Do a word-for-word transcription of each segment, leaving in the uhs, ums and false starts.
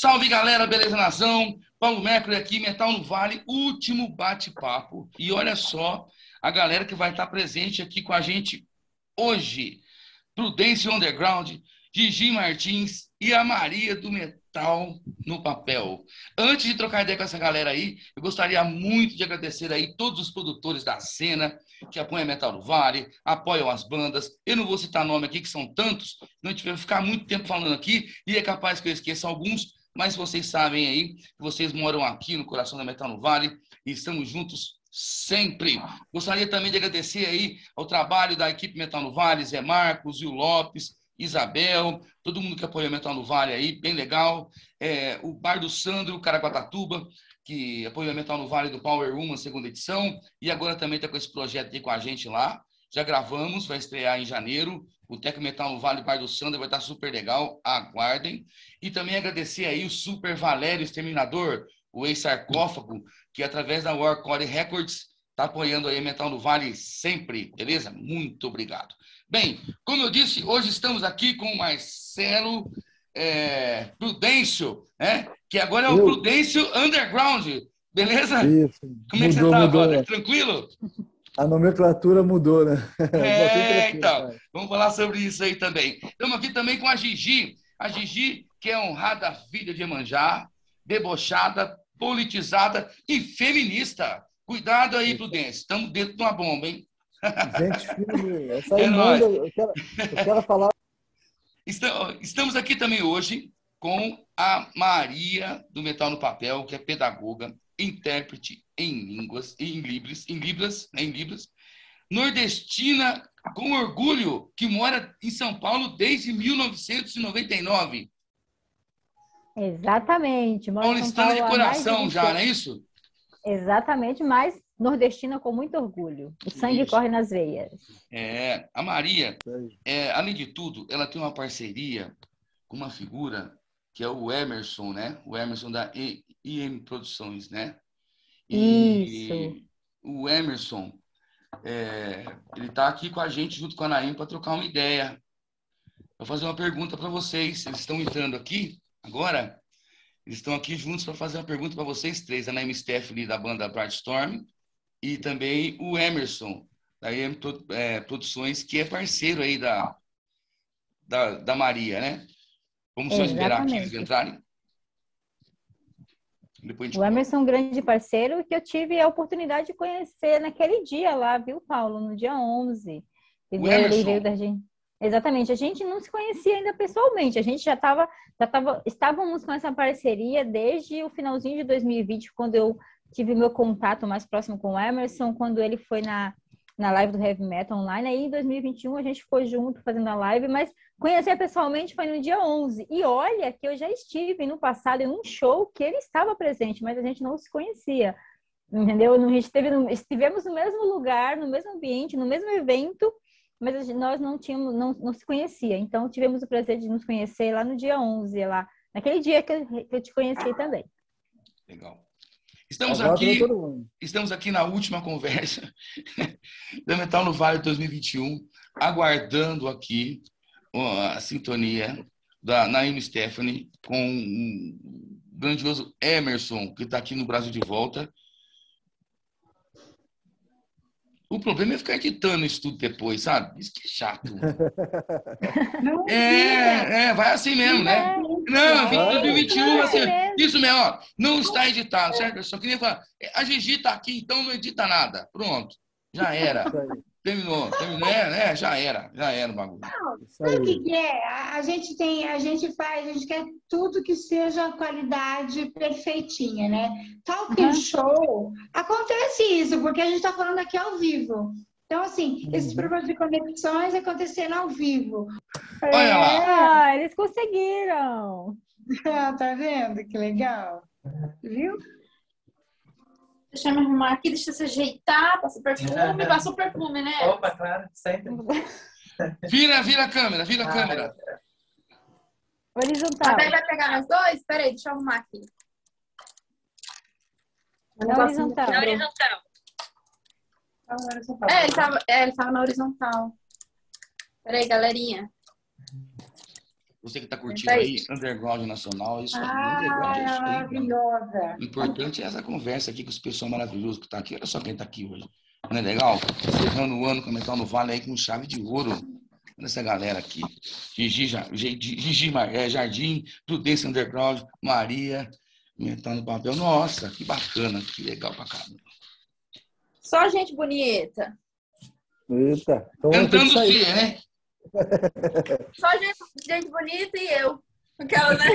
Salve, galera, beleza, nação? Paulo Mercury aqui, Metal no Vale, último bate-papo. E olha só a galera que vai estar presente aqui com a gente hoje. Prudência Underground, Gigi Martins e a Maria do Metal no Papel. Antes de trocar ideia com essa galera aí, eu gostaria muito de agradecer aí todos os produtores da cena que apoiam Metal no Vale, apoiam as bandas. Eu não vou citar nome aqui, que são tantos, não a gente vai ficar muito tempo falando aqui e é capaz que eu esqueça alguns, mas vocês sabem aí que vocês moram aqui no coração da Metal no Vale e estamos juntos sempre. Gostaria também de agradecer aí ao trabalho da equipe Metal no Vale, Zé Marcos, Will Lopes, Isabel, todo mundo que apoia Metal no Vale aí, bem legal. É, o Bar do Sandro, Caraguatatuba, que apoia Metal no Vale do Power Room, a segunda edição, e agora também está com esse projeto aqui com a gente lá. Já gravamos, vai estrear em janeiro. O Tecno Metal no Vale, Bar do Sandro, vai estar super legal, aguardem. E também agradecer aí o Super Valério Exterminador, o ex-sarcófago, que através da Warcore Records está apoiando aí Metal no Vale sempre, beleza? Muito obrigado. Bem, como eu disse, hoje estamos aqui com o Marcelo é, Prudêncio, né? Que agora é o eu. Prudêncio Underground, beleza? Isso. Como é que mudou, você está, mudou. brother? Tranquilo? A nomenclatura mudou, né? É, então, pai. Vamos falar sobre isso aí também. Estamos aqui também com a Gigi, a Gigi, que é honrada filha de Iemanjá, debochada, politizada e feminista. Cuidado aí, Prudência. Estamos dentro de uma bomba, hein? Gente, filho, essa aí é manda. Eu quero, eu quero falar. Estamos aqui também hoje com a Maria do Metal no Papel, que é pedagoga, intérprete em línguas, em libras, em libras, em libras, nordestina com orgulho, que mora em São Paulo desde mil novecentos e noventa e nove. Exatamente. Paulistana de coração já, não é isso? Exatamente, mas nordestina com muito orgulho. O sangue isso. corre nas veias. É, a Maria, é, além de tudo, ela tem uma parceria com uma figura que é o Emerson, né? O Emerson da I M Produções, né? E isso. O Emerson, é, ele está aqui com a gente junto com a Naim para trocar uma ideia. Vou fazer uma pergunta para vocês. Eles estão entrando aqui agora. Eles estão aqui juntos para fazer uma pergunta para vocês três. A Naim Stephanie, da banda Brightstorm, e também o Emerson, da I M Produções, que é parceiro aí da, da, da Maria, né? Vamos só esperar aqui eles entrarem. Depois o Emerson é um grande parceiro que eu tive a oportunidade de conhecer naquele dia lá, viu, Paulo? No dia onze. O Emerson? Ele veio da gente. Exatamente. A gente não se conhecia ainda pessoalmente. A gente já estava... Já tava, estávamos com essa parceria desde o finalzinho de dois mil e vinte, quando eu tive meu contato mais próximo com o Emerson, quando ele foi na, na live do Heavy Metal Online. Aí, em dois mil e vinte e um, a gente ficou junto fazendo a live, mas conhecer pessoalmente foi no dia onze. E olha que eu já estive no passado em um show que ele estava presente, mas a gente não se conhecia, entendeu? A gente esteve no, estivemos no mesmo lugar, no mesmo ambiente, no mesmo evento, mas nós não tínhamos, não, não se conhecia. Então, tivemos o prazer de nos conhecer lá no dia onze, lá, naquele dia que eu, que eu te conheci também. Legal. Estamos aqui, estamos aqui na última conversa da Metal no Vale dois mil e vinte e um, aguardando aqui a sintonia da Naim Stephanie com o grandioso Emerson, que está aqui no Brasil de volta. O problema é ficar editando isso tudo depois, sabe? Isso que é chato. Não, é, é, vai assim mesmo, né? Não, dois mil e vinte e um, assim, isso mesmo, ó, não está editado, certo? Eu só queria falar, a Gigi está aqui, então não edita nada. Pronto, já era. Terminou, terminou, é, né? Já era, já era o bagulho. Não, sabe o que, que é? A gente tem, a gente faz, a gente quer tudo que seja qualidade perfeitinha, né? Talk uhum. show, acontece isso, porque a gente está falando aqui ao vivo. Então, assim, uhum. esses problemas de conexões acontecendo ao vivo. Olha é, lá. Ah, eles conseguiram. Tá vendo? Que legal. Viu? Deixa eu me arrumar aqui, deixa eu se ajeitar, passa o perfume, passa o perfume, né? Opa, claro, sempre. Vira, vira a câmera, vira a ah, câmera. Horizontal. Até vai pegar nós dois? Peraí, deixa eu arrumar aqui. Na horizontal. Na horizontal. É, ele tava, é, ele tava na horizontal. Peraí, galerinha. Você que está curtindo aí, Underground Nacional, isso aí, Underground é Ah, isso aí, mano. maravilhosa. O importante é essa conversa aqui com esse pessoal maravilhoso que está aqui. Olha só quem está aqui hoje. Não é legal? Encerrando o ano com Metal no Vale aí com chave de ouro. Olha essa galera aqui. Gigi, Ja- Gi- Gigi Mar- é, Jardim, Prudência Underground, Maria, Metal no Papel. Nossa, que bacana, que legal pra caramba. Só gente bonita. Eita, então vamos ter que Cantando sair. C, né? Só gente, gente bonita e eu. Aquela, né?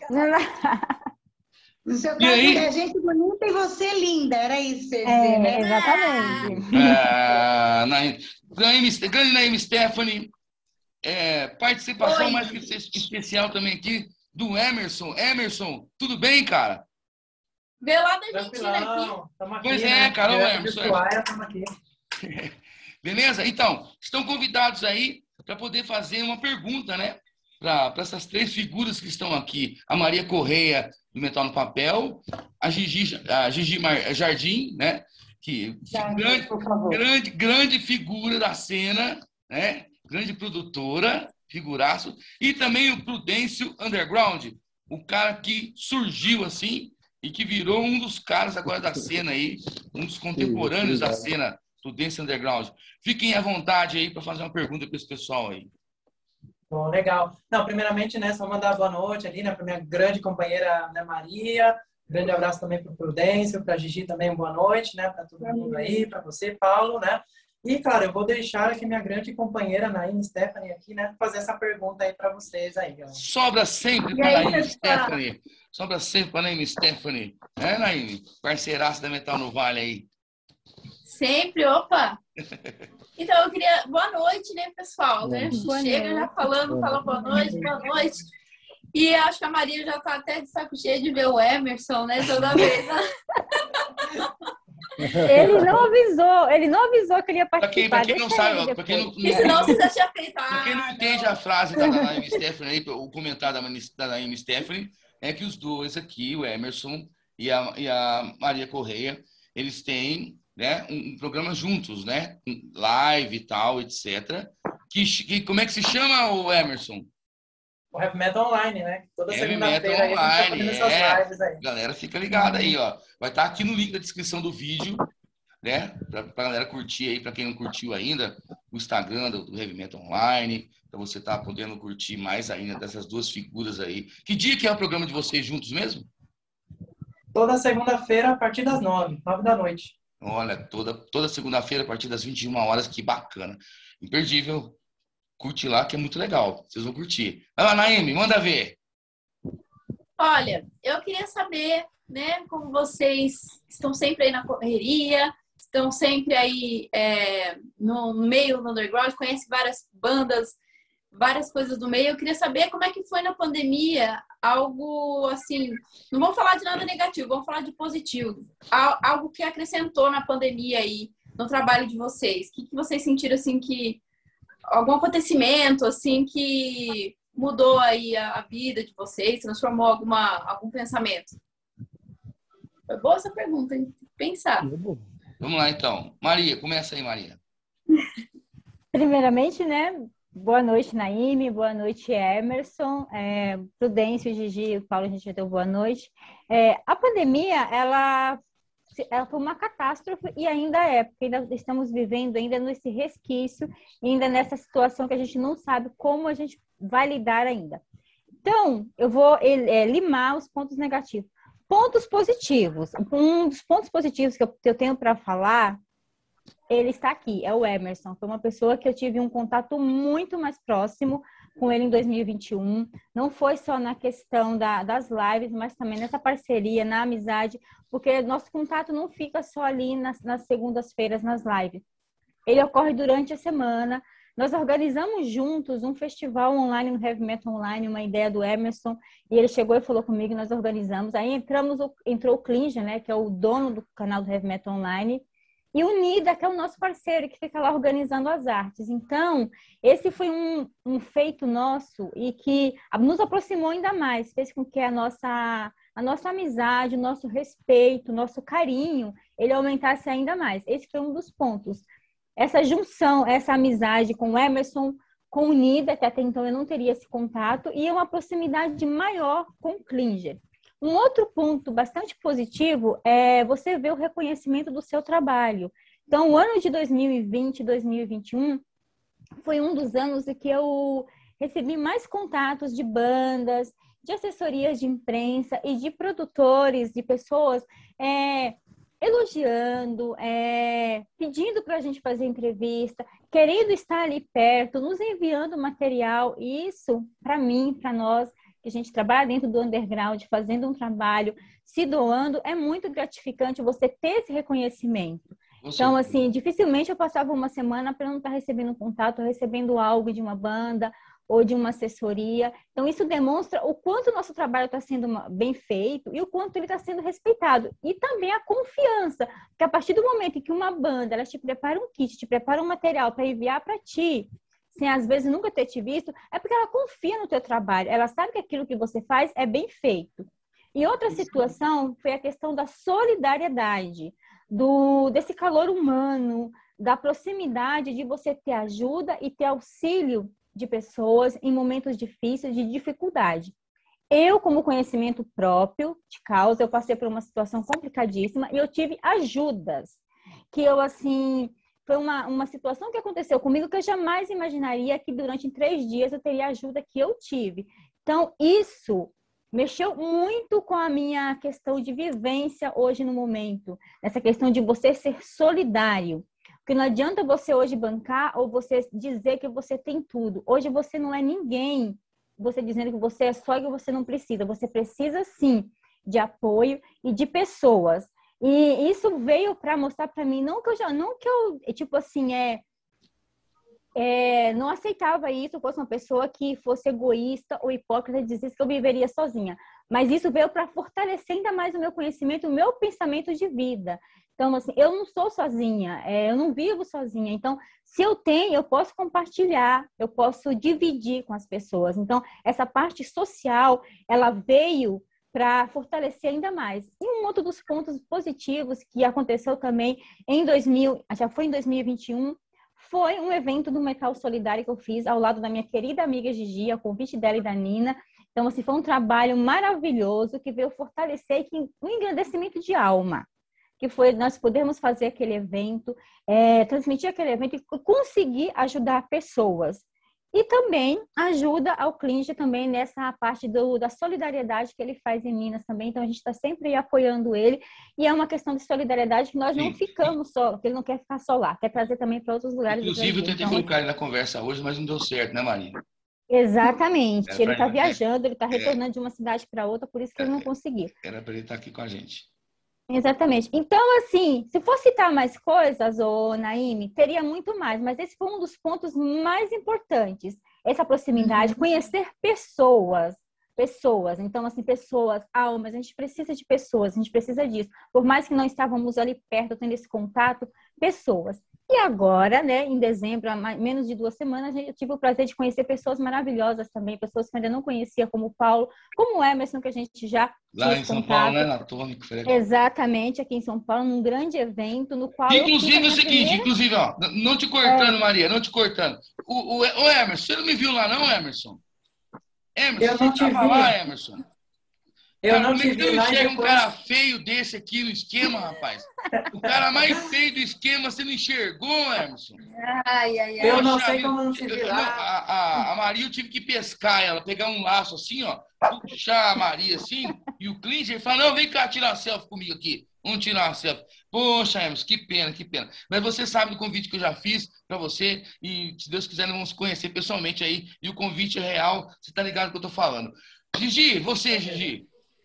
No seu E caso, aí? é gente bonita e você linda. Era isso que você ia dizer, É, né? exatamente. Ah, Naim- Naim- grande Naime Stephanie. É, participação Oi. mais que especial também aqui do Emerson. Emerson, tudo bem, cara? Vê lá da Argentina aqui. Tranquilão, tamo aqui, Pois é, né? cara, ô, Direto de Emerson, Ushuaia, tamo aqui. Beleza? Então, estão convidados aí para poder fazer uma pergunta, né? Para essas três figuras que estão aqui. A Maria Correia, do Metal no Papel, a Gigi, a Gigi Mar- Jardim, né? Que Já, grande, por favor. grande, grande figura da cena, né? Grande produtora, figuraço. E também o Prudêncio Underground, o cara que surgiu assim e que virou um dos caras agora da cena aí, um dos contemporâneos da obrigado. cena Prudência Underground. Fiquem à vontade aí para fazer uma pergunta para esse pessoal aí. Bom, legal. Não, primeiramente, né, só mandar boa noite ali, né, para minha grande companheira, né, Maria. Grande abraço também para o Prudêncio, para a Gigi também, boa noite, né, para todo mundo aí, para você, Paulo, né. E, claro, eu vou deixar aqui minha grande companheira, Naime Stephanie, aqui, né, fazer essa pergunta aí para vocês aí, ó. Sobra sempre E para aí, Naime pessoal? Stephanie. Sobra sempre para Naime Stephanie. É, Naime? Parceiraça da Metal no Vale aí. Sempre, opa! Então, eu queria... Boa noite, né, pessoal? Né? Boa Chega já noite. falando, fala boa noite, boa noite. E acho que a Maria já tá até de saco cheio de ver o Emerson, né? Toda vez. Né? Ele não avisou, ele não avisou que ele ia Para quem, participar. pra quem não Deixa sabe, ele para quem não, depois. Porque senão você já tinha feito. pra quem não Ah, entende a frase da Naime Stephanie, aí, o comentário da Mani- da Naime Stephanie, é que os dois aqui, o Emerson e a, e a Maria Correia, eles têm, né, um, um programa juntos, né? Um live e tal, etcétera. Que, que, como é que se chama, o Emerson? O Heavy Metal Online, né? Toda Heavy segunda-feira aí Metal a gente tá Online, fazendo essas é. lives aí. Galera, fica ligada aí, ó. Vai estar aqui no link da descrição do vídeo, né? Pra, pra galera curtir aí, pra quem não curtiu ainda, o Instagram do, do Heavy Metal Online, pra você estar podendo curtir mais ainda dessas duas figuras aí. Que dia que é o programa de vocês juntos mesmo? Toda segunda-feira a partir das nove, nove da noite. Olha, toda, toda segunda-feira a partir das vinte e uma horas, que bacana. Imperdível. Curte lá, que é muito legal. Vocês vão curtir. Vai lá, Naime, manda ver. olha, eu queria saber, né, como vocês estão sempre aí na correria, estão sempre aí é, no meio do underground, conhecem várias bandas, várias coisas do meio. Eu queria saber como é que foi na pandemia, algo assim, não vamos falar de nada negativo, vamos falar de positivo. Al- Algo que acrescentou na pandemia aí, no trabalho de vocês. O que, que vocês sentiram, assim, que... Algum acontecimento, assim, que mudou aí a, a vida de vocês, transformou alguma, algum pensamento? Foi boa essa pergunta, hein? Tem que pensar. Vamos lá, então. Maria, começa aí, Maria. Primeiramente, né? Boa noite, Naime. Boa noite, Emerson. É, Prudêncio, Gigi, o Paulo, a gente já deu boa noite. É, a pandemia, ela, ela foi uma catástrofe e ainda é, porque ainda estamos vivendo ainda nesse resquício, ainda nessa situação que a gente não sabe como a gente vai lidar ainda. Então, eu vou é, limar os pontos negativos. Pontos positivos. Um dos pontos positivos que eu, que eu tenho para falar, ele está aqui, é o Emerson. Foi uma pessoa que eu tive um contato muito mais próximo com ele em dois mil e vinte e um. Não foi só na questão da, das lives, mas também nessa parceria, na amizade, porque nosso contato não fica só ali nas, nas segundas-feiras, nas lives. Ele ocorre durante a semana. Nós organizamos juntos um festival online no Heavy Metal Online, uma ideia do Emerson, e ele chegou e falou comigo, nós organizamos. Aí entramos, entrou o Klinger, né, que é o dono do canal do Heavy Metal Online, e o Nida, que é o nosso parceiro, que fica lá organizando as artes. Então, esse foi um, um feito nosso e que nos aproximou ainda mais, fez com que a nossa, a nossa amizade, o nosso respeito, o nosso carinho, ele aumentasse ainda mais. Esse foi um dos pontos. Essa junção, essa amizade com o Emerson, com o NIDA, que até então eu não teria esse contato, e uma proximidade maior com o Klinger. Um outro ponto bastante positivo é você ver o reconhecimento do seu trabalho. Então, o ano de dois mil e vinte, dois mil e vinte e um foi um dos anos em que eu recebi mais contatos de bandas, de assessorias de imprensa e de produtores, de pessoas é, elogiando, é, pedindo para a gente fazer entrevista, querendo estar ali perto, nos enviando material. E isso, para mim, para nós, que a gente trabalha dentro do underground, fazendo um trabalho, se doando, é muito gratificante você ter esse reconhecimento. Então, assim, dificilmente eu passava uma semana para não estar recebendo um contato, recebendo algo de uma banda ou de uma assessoria. Então, isso demonstra o quanto o nosso trabalho está sendo bem feito e o quanto ele está sendo respeitado. E também a confiança, porque a partir do momento em que uma banda, ela te prepara um kit, te prepara um material para enviar para ti, sem às vezes nunca ter te visto, é porque ela confia no teu trabalho, ela sabe que aquilo que você faz é bem feito. E outra situação foi a questão da solidariedade, do, desse calor humano, da proximidade de você ter ajuda e ter auxílio de pessoas em momentos difíceis, de dificuldade. Eu, como conhecimento próprio de causa, eu passei por uma situação complicadíssima e eu tive ajudas, que eu, assim, foi uma, uma situação que aconteceu comigo que eu jamais imaginaria que durante três dias eu teria a ajuda que eu tive. Então, isso mexeu muito com a minha questão de vivência hoje no momento, essa questão de você ser solidário. Porque não adianta você hoje bancar ou você dizer que você tem tudo. Hoje você não é ninguém, você dizendo que você é só e que você não precisa. Você precisa, sim, de apoio e de pessoas. E isso veio para mostrar para mim, não que eu já, não que eu, tipo assim, é, é, não aceitava isso, fosse uma pessoa que fosse egoísta ou hipócrita e dissesse que eu viveria sozinha. Mas isso veio para fortalecer ainda mais o meu conhecimento, o meu pensamento de vida. Então, assim, eu não sou sozinha, é, eu não vivo sozinha. Então, se eu tenho, eu posso compartilhar, eu posso dividir com as pessoas. Então, essa parte social, ela veio para fortalecer ainda mais. E um outro dos pontos positivos que aconteceu também em dois mil, já foi em dois mil e vinte e um, foi um evento do Metal Solidário que eu fiz ao lado da minha querida amiga Gigi, a convite dela e da Nina. Então, assim, foi um trabalho maravilhoso que veio fortalecer um engrandecimento de alma, que foi nós podermos fazer aquele evento, é, transmitir aquele evento e conseguir ajudar pessoas. E também ajuda ao Klinger também nessa parte do, da solidariedade que ele faz em Minas também. Então, a gente está sempre apoiando ele. E é uma questão de solidariedade que nós não Sim. ficamos só, que ele não quer ficar só lá, quer trazer também para outros lugares. Inclusive, eu tentei então, colocar ele na conversa hoje, mas não deu certo, né, Maria? Exatamente. Era ele está viajando, ele está retornando é, de uma cidade para outra, por isso que é, ele não conseguiu. Era para ele estar aqui com a gente. Exatamente. Então, assim, se for citar mais coisas, ô Naime, teria muito mais, mas esse foi um dos pontos mais importantes. Essa proximidade, conhecer pessoas, pessoas. Então, assim, pessoas, almas, a gente precisa de pessoas, a gente precisa disso. Por mais que não estávamos ali perto, tendo esse contato, pessoas. E agora, né, em dezembro, há menos de duas semanas, eu tive o prazer de conhecer pessoas maravilhosas também, pessoas que eu ainda não conhecia, como o Paulo, como o Emerson, que a gente já Lá em São contato. Paulo, né, na Tônica, foi legal. Exatamente, aqui em São Paulo, num grande evento, no qual Inclusive eu o seguinte, primeira... inclusive, ó, não te cortando, é... Maria, não te cortando. O, o, o Emerson, você não me viu lá não, Emerson? Emerson, eu não você estava lá, Emerson? Eu cara, não te vi, não chega um cara feio desse aqui no esquema, rapaz? O cara mais feio do esquema, você não enxergou, Emerson? Ai, ai, ai. Eu Poxa, não sei como não te vi lá. A, a, a Maria, eu tive que pescar ela, pegar um laço assim, ó, puxar a Maria assim, e o Klinger fala, não, vem cá tirar selfie comigo aqui. Vamos tirar uma selfie. Poxa, Emerson, que pena, que pena. Mas você sabe do convite que eu já fiz para você, e se Deus quiser, nós vamos conhecer pessoalmente aí, e o convite é real, você tá ligado do que eu tô falando. Gigi, você, Gigi.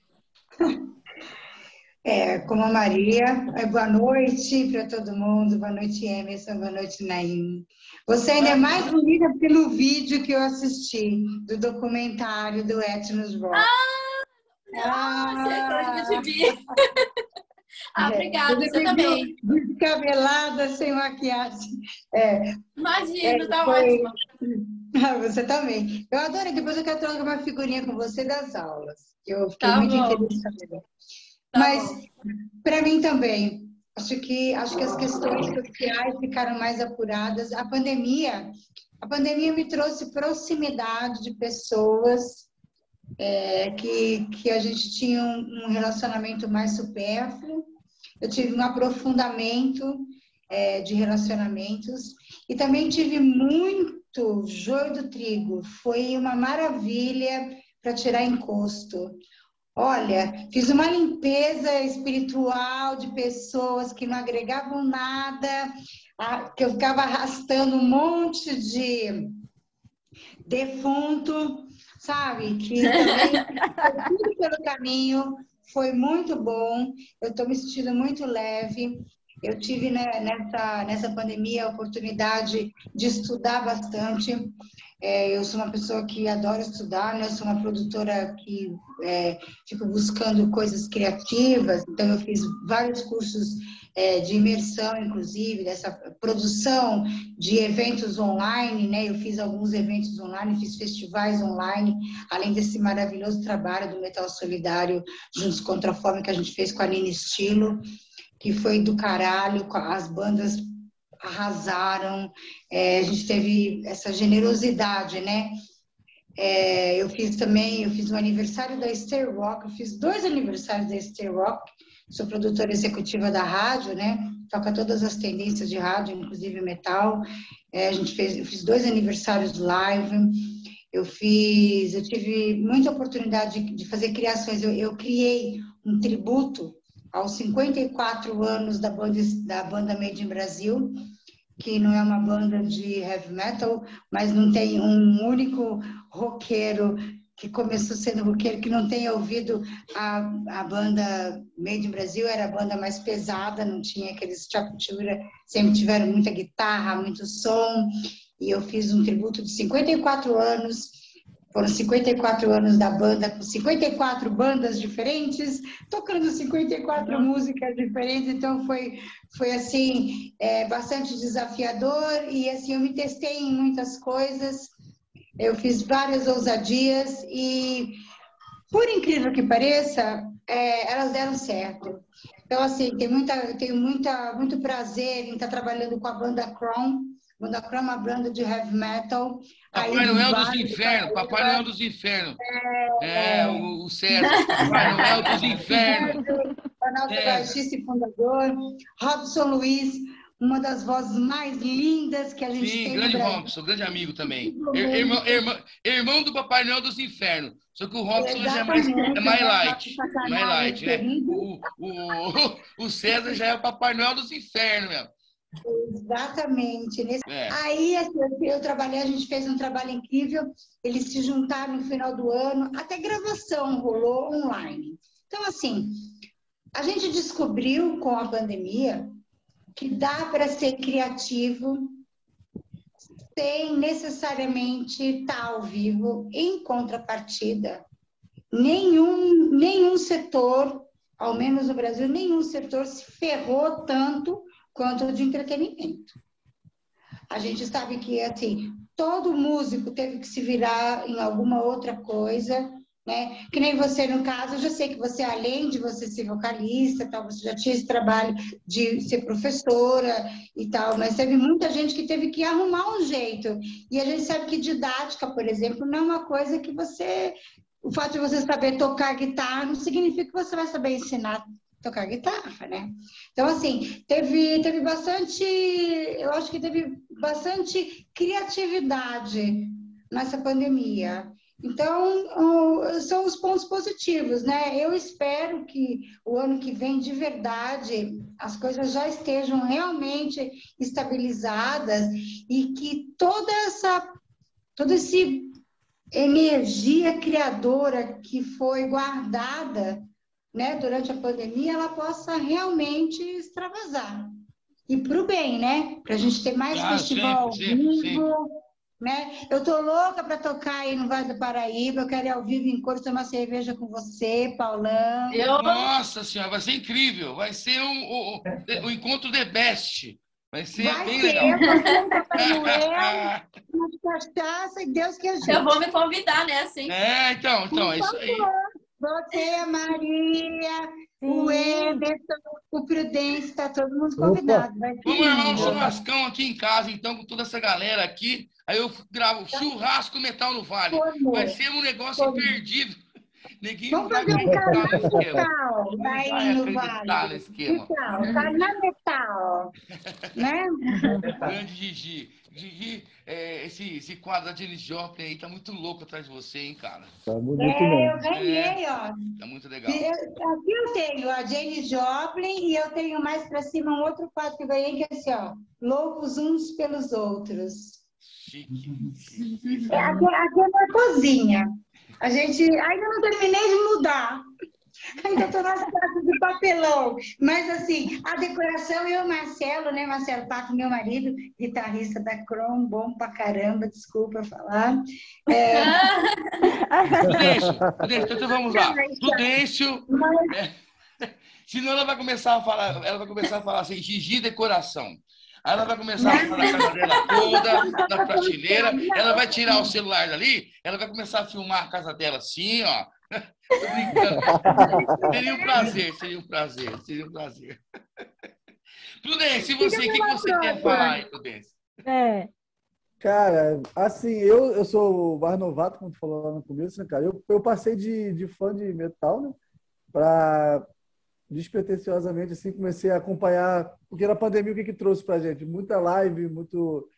É, como a Maria, boa noite para todo mundo, boa noite Emerson, boa noite Naime. Você ainda é mais bonita pelo vídeo que eu assisti, do documentário do Etnos Rock. Ah, ah, eu te vi. Ah, obrigada, você, você também. Descabelada, sem maquiagem. É, Imagina, é, tá foi... ótimo. Ah, você também. Eu adoro, depois eu quero trocar uma figurinha com você das aulas. Eu fiquei tá muito bom. interessada. Tá Mas, para mim também, acho que, acho que as questões sociais ficaram mais apuradas. A pandemia A pandemia me trouxe proximidade de pessoas é, que, que a gente tinha um, um relacionamento mais supérfluo. Eu tive um aprofundamento é, de relacionamentos e também tive muito joio do trigo. Foi uma maravilha para tirar encosto. Olha, fiz uma limpeza espiritual de pessoas que não agregavam nada, que eu ficava arrastando um monte de defunto, sabe? Que também foi tudo pelo caminho, foi muito bom. Eu estou me sentindo muito leve. Eu tive, né, nessa, nessa pandemia a oportunidade de estudar bastante. É, eu sou uma pessoa que adora estudar, né? Eu sou uma produtora que é, fico buscando coisas criativas, então eu fiz vários cursos é, de imersão, inclusive, dessa produção de eventos online, né? Eu fiz alguns eventos online, fiz festivais online, além desse maravilhoso trabalho do Metal Solidário Juntos contra a Fome que a gente fez com a Nina Estilo, que foi do caralho, as bandas arrasaram, é, a gente teve essa generosidade, né? É, eu fiz também, eu fiz o aniversário da Stay Rock, eu fiz dois aniversários da Stay Rock, sou produtora executiva da rádio, né? Toca todas as tendências de rádio, inclusive metal. É, a gente fez, eu fiz dois aniversários live, eu fiz, eu tive muita oportunidade de, de fazer criações, eu, eu criei um tributo aos cinquenta e quatro anos da banda, da banda Made in Brasil, que não é uma banda de heavy metal, mas não tem um único roqueiro que começou sendo roqueiro, que não tenha ouvido a, a banda Made in Brasil, era a banda mais pesada, não tinha aqueles chaputura, sempre tiveram muita guitarra, muito som, e eu fiz um tributo de cinquenta e quatro anos, foram cinquenta e quatro anos da banda, com cinquenta e quatro bandas diferentes, tocando cinquenta e quatro músicas diferentes, então foi, foi assim, é, bastante desafiador, e assim, eu me testei em muitas coisas, eu fiz várias ousadias, e por incrível que pareça, é, elas deram certo. Então, assim, tem muita, eu tenho muita, muito prazer em estar trabalhando com a banda Crown, Banda Crown é uma banda de heavy metal. Papai Noel dos Infernos, Papai Noel dos Infernos. É, é o, o César, Papai Noel dos Infernos. O nosso baixista e fundador, Robson Luiz, uma das vozes mais lindas que a gente Sim, tem grande no Brasil. Robson, grande amigo também. Irmão, irmão, irmão do Papai Noel dos Infernos. Só que o Robson já é mais, é mais light. Mais light, né? O, o, o César já é o Papai Noel dos Infernos, meu. Exatamente. Nesse... É. Aí assim, eu trabalhei, a gente fez um trabalho incrível, eles se juntaram no final do ano, até gravação rolou online. Então, assim, a gente descobriu com a pandemia que dá para ser criativo sem necessariamente estar ao vivo, em contrapartida. Nenhum, nenhum setor, ao menos no Brasil, nenhum setor se ferrou tanto quanto de entretenimento. A gente sabe que, assim, todo músico teve que se virar em alguma outra coisa, né? Que nem você, no caso, eu já sei que você, além de você ser vocalista, tal, você já tinha esse trabalho de ser professora e tal, mas teve muita gente que teve que arrumar um jeito. E a gente sabe que didática, por exemplo, não é uma coisa que você... O fato de você saber tocar guitarra não significa que você vai saber ensinar tocar guitarra, né? Então, assim, teve, teve bastante, eu acho que teve bastante criatividade nessa pandemia. Então, são os pontos positivos, né? Eu espero que o ano que vem, de verdade, as coisas já estejam realmente estabilizadas e que toda essa, toda essa energia criadora que foi guardada, né, durante a pandemia, ela possa realmente extravasar. E para o bem, né? Para a gente ter mais ah, festival sempre, ao vivo, sempre, sempre. Né? Eu tô louca para tocar aí no Vale do Paraíba, eu quero ir ao vivo em cor, tomar cerveja com você, Paulão. Eu... Nossa Senhora, vai ser incrível, vai ser um, o, o, o encontro The Best. Vai ser vai bem ser, legal. Vai ser um Papai Noel, uma cachaça, e Deus que ajude. Eu vou me convidar, né, assim? É, então, então, é isso aí. Você, a Maria, o Emerson, o Prudêncio, está todo mundo Opa. convidado. Vai ser Vamos armar um lindo. churrascão aqui em casa, então, com toda essa galera aqui. Aí eu gravo churrasco Metal no Vale. Como? Vai ser um negócio Como? imperdível. Ninguém Vamos vai fazer um acreditar canal no esquema. metal Não aí vai no acreditar Vale. no esquema. Metal, canal metal. Né? Grande Gigi. Gigi, é, esse, esse quadro da Janis Joplin aí tá muito louco atrás de você, hein, cara? Tá bonito É, eu mesmo. ganhei, ó. Tá muito legal. Eu- Aqui eu tenho a Janis Joplin e eu tenho mais para cima um outro quadro que eu ganhei, que é assim, ó. Loucos uns pelos outros. Chique. chique. É, aqui, aqui é na cozinha. A gente ainda não terminei de mudar. Ainda estou nas caixas de papelão. Mas, assim, a decoração, eu e o Marcelo, né? Marcelo Pato, meu marido, guitarrista da Crom, bom pra caramba, desculpa falar. É, Prudêncio, Prudêncio, então vamos lá. Prudêncio, é, senão ela vai começar a falar, ela vai começar a falar assim, Gigi decoração. Aí ela vai começar a falar na casa dela toda, na prateleira, ela vai tirar o celular dali, ela vai começar a filmar a casa dela assim, ó. Tô brincando. Seria um prazer, seria um prazer, seria um prazer. Prudência, e você, o que, que você quer falar aí, Prudência? É. Cara, assim, eu, eu sou mais novato, como tu falou lá no começo, né, cara? Eu, eu passei de, de fã de metal, né? Pra despretensiosamente, assim, comecei a acompanhar, porque na pandemia o que que trouxe pra gente? Muita live, muito,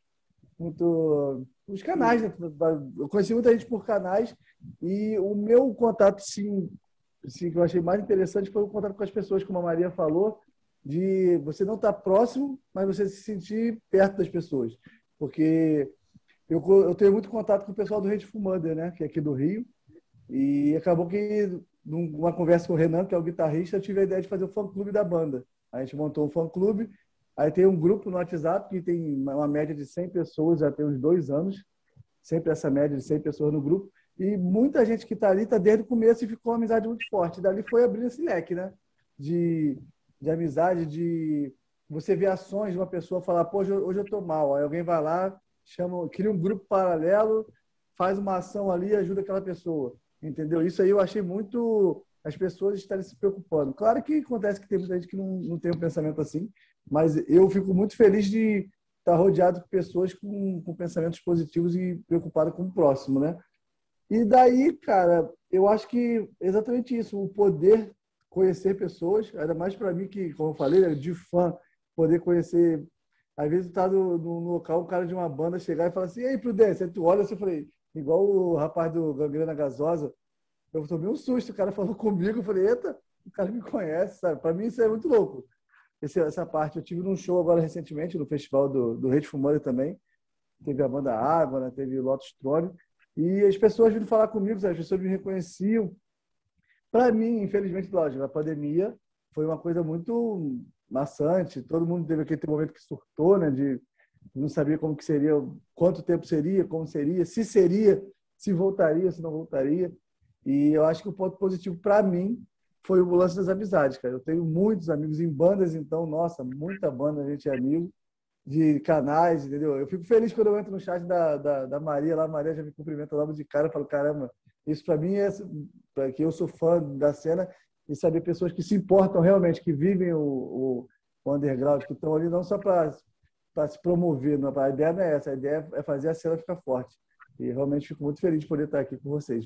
muito, os canais, né? Eu conheci muita gente por canais e o meu contato, sim, sim, que eu achei mais interessante foi o contato com as pessoas, como a Maria falou, de você não estar próximo, mas você se sentir perto das pessoas. Porque eu, eu tenho muito contato com o pessoal do Hateful Mother, né? Que é aqui do Rio, e acabou que numa conversa com o Renan, que é o guitarrista, eu tive a ideia de fazer o fã-clube da banda. A gente montou um fã-clube, aí tem um grupo no WhatsApp que tem uma média de cem pessoas, já tem uns dois anos, sempre essa média de cem pessoas no grupo, e muita gente que está ali está desde o começo e ficou uma amizade muito forte. Dali foi abrindo esse leque, né? De, de amizade, de você ver ações de uma pessoa falar, pô, hoje eu, hoje eu tô mal. Aí alguém vai lá, chama, cria um grupo paralelo, faz uma ação ali e ajuda aquela pessoa. Entendeu? Isso aí eu achei muito as pessoas estarem se preocupando. Claro que acontece que tem muita gente que não, não tem um pensamento assim, mas eu fico muito feliz de estar rodeado de pessoas com, com pensamentos positivos e preocupado com o próximo, né? E daí, cara, eu acho que exatamente isso, o poder conhecer pessoas, ainda mais para mim que, como eu falei, de fã, poder conhecer. Às vezes tá no, no, no local, o cara de uma banda chegar e falar assim, e aí, Prudência? Aí tu olha assim, eu falei, igual o rapaz do Gangrena Gasosa, eu tomei um susto, o cara falou comigo, eu falei, eita, o cara me conhece, sabe? Para mim isso é muito louco, esse, essa parte. Eu tive num show agora recentemente, no festival do, do Hateful Mother também, teve a banda Água, né? Teve o Lotus Trone, e as pessoas viram falar comigo, sabe? As pessoas me reconheciam. Para mim, infelizmente, lógico, a pandemia foi uma coisa muito maçante, todo mundo teve aquele momento que surtou, né? De não sabia como que seria, quanto tempo seria, como seria, se seria, se voltaria, se não voltaria. E eu acho que o ponto positivo para mim foi o lance das amizades, cara. Eu tenho muitos amigos em bandas, então, nossa, muita banda, a gente é amigo, de canais, entendeu? Eu fico feliz quando eu entro no chat da, da, da Maria, lá a Maria já me cumprimenta logo de cara, eu falo, caramba, isso para mim é, para que eu sou fã da cena, e saber pessoas que se importam realmente, que vivem o, o, o underground, que estão ali não só para para se promover, não, a ideia não é essa, a ideia é fazer a cena ficar forte. E realmente fico muito feliz de poder estar aqui com vocês.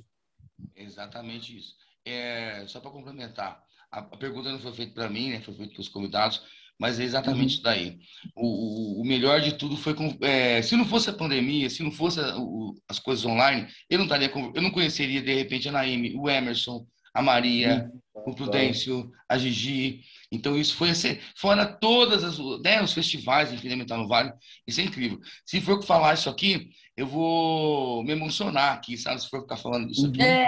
Exatamente isso. É, só para complementar, a, a pergunta não foi feita para mim, né? Foi feita para os convidados, mas é exatamente uhum. isso daí. O, o, o melhor de tudo foi com, é, se não fosse a pandemia, se não fosse a, o, as coisas online, eu não estaria, eu não conheceria de repente a Naime, o Emerson, a Maria, uhum. o Prudêncio, a Gigi. Então isso foi assim, fora todas as, né, os festivais de Metal no Vale, isso é incrível. Se for falar isso aqui, eu vou me emocionar aqui, sabe? Se for ficar falando isso aqui. É.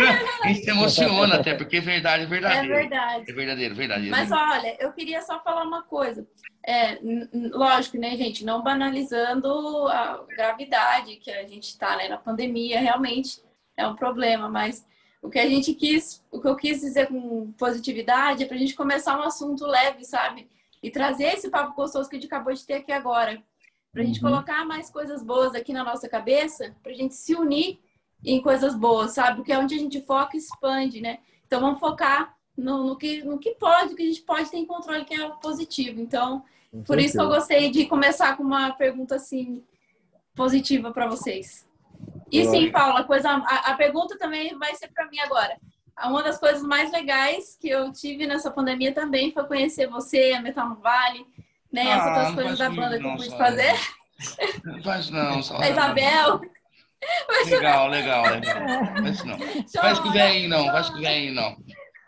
A gente se emociona até, porque é verdade, é verdadeiro. É verdade. É verdadeiro, verdadeiro. Mas olha, eu queria só falar uma coisa. É, lógico, né, gente? Não banalizando a gravidade que a gente está, né, na pandemia, realmente é um problema, mas o que a gente quis, o que eu quis dizer com positividade é pra gente começar um assunto leve, sabe? E trazer esse papo gostoso que a gente acabou de ter aqui agora. Pra gente uhum. colocar mais coisas boas aqui na nossa cabeça, pra gente se unir em coisas boas, sabe? Porque é onde a gente foca e expande, né? Então, Então, vamos focar no, no, que, no que pode, o que a gente pode ter em controle, que é positivo. Então, Com por isso que eu certeza. gostei de começar com uma pergunta, assim, positiva para vocês. E Boa. sim, Paula, coisa, a, a pergunta também vai ser para mim agora. Uma das coisas mais legais que eu tive nessa pandemia também foi conhecer você, a Metal no Vale, né? As Ah, outras não coisas faz da comigo banda que eu não, pude Saul. fazer. Não faz não, Saul. A Isabel. Legal, legal, legal. Faz isso não. Faz com o velhinho não, faz com o velhinho não.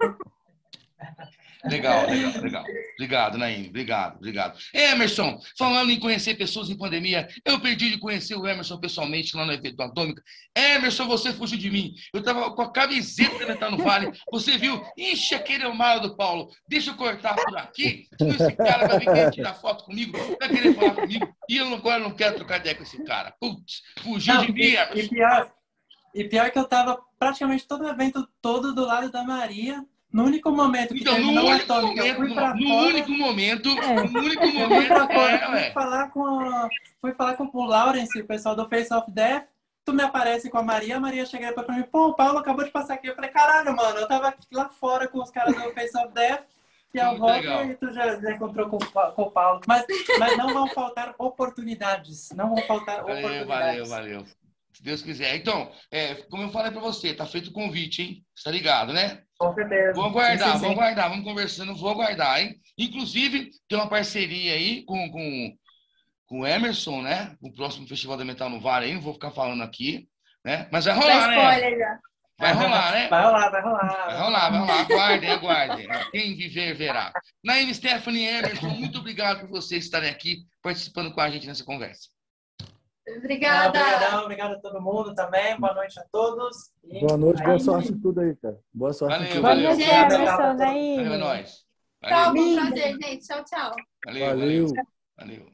Legal, legal, legal. Obrigado, Naime. Obrigado, obrigado. Emerson, falando em conhecer pessoas em pandemia, eu perdi de conhecer o Emerson pessoalmente lá no evento do Atômica. Emerson, você fugiu de mim. Eu tava com a camiseta da Metal no Vale. Você viu? Ixi, aquele é o Maio do Paulo. Deixa eu cortar por aqui. Senão esse cara vai vir querer tirar foto comigo, vai querer falar comigo. E eu agora não quero trocar ideia com esse cara. Putz, fugiu Não, de mim, e, e, Emerson. pior, e pior que eu tava praticamente todo o evento todo do lado da Maria. No único momento que Então, no terminou o único Atômica, eu momento, fui no, pra no fora. único momento, É. no único Eu fui momento, pra fora, é, fui ué. falar com, fui falar com o Lawrence, o pessoal do Face of Death. Tu me aparece com a Maria, a Maria chega pra mim, pô, o Paulo acabou de passar aqui. Eu falei, caralho, mano, eu tava aqui lá fora com os caras do Face of Death, e eu Muito volto legal. e tu já, já encontrou com, o Pa- com o Paulo. Mas, mas não vão faltar oportunidades, não vão faltar Valeu, oportunidades. valeu, valeu. Se Deus quiser. Então, é, como eu falei pra você, tá feito o convite, hein? Você tá ligado, né? Com certeza. Vou aguardar, Sim, sim, sim. vamos aguardar, vamos conversando, vou aguardar, hein? Inclusive, tem uma parceria aí com, com, com o Emerson, né? O próximo Festival da Metal no Vale aí, não vou ficar falando aqui, né? Mas vai Dá rolar, né? spoiler já. Vai rolar, né? Vai rolar, vai rolar. Vai rolar, vai rolar. Aguardem, aguardem. Quem viver, verá. Naime, Stephanie e Emerson, muito obrigado por vocês estarem aqui participando com a gente nessa conversa. Obrigada. Obrigadão, obrigado a todo mundo também. Boa noite a todos. E Boa noite, boa aí, sorte em tudo aí, cara. Boa sorte em Valeu, tudo. Boa valeu. noite, Obrigado, Emerson, obrigado. Valeu, é Naime. nóis. Tchau, Valeu, foi um prazer, gente. Tchau, tchau. valeu, Valeu. valeu. Valeu.